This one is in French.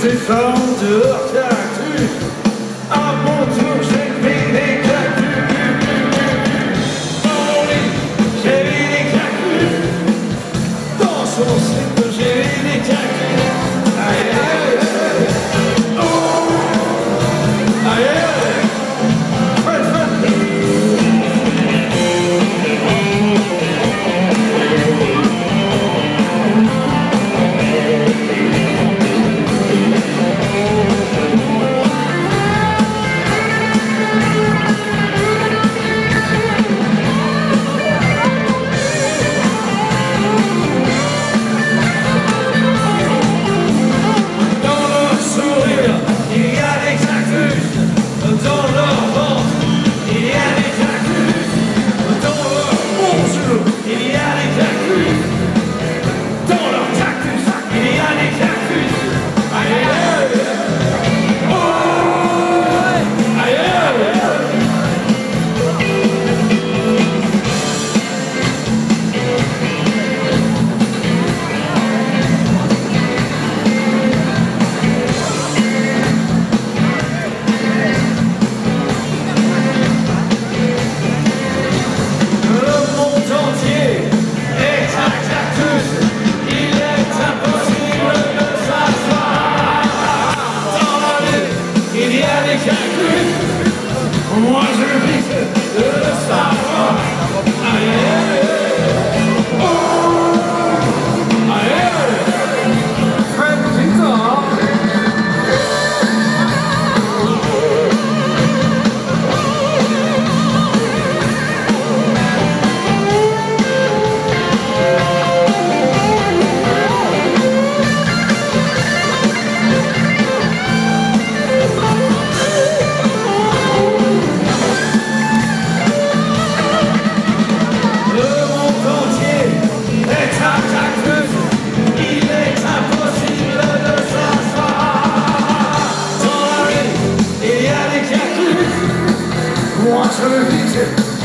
ces femmes dehors cactus. À mon tour, j'ai pris des cactus. Dans mon lit, j'ai vu des cactus. Dans son slip, j'ai vu des cactus. Aïe, aïe, aïe. Oh. Aïe, aïe, aïe. Fred, Fred. Moi je vis de savoir. Aïe, aïe, oh, aïe, Fred Victor. Moi je le vis